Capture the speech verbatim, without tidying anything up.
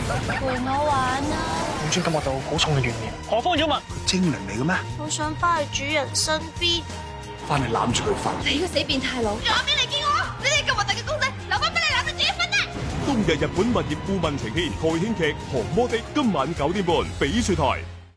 陪我玩啊！ 本尊感覺到好重嘅怨念，何方妖物？ 精靈嚟嘅咩？ 我想翻去主人身邊。 翻去攬住佢瞓。 你個死變態佬！仲有邊嚟見我？你哋咁核突嘅公仔，留翻俾你攬住自己瞓啊！ 冬日日本物業顧問呈獻蓋馨劇《降魔的》，今晚九點半，翡翠台。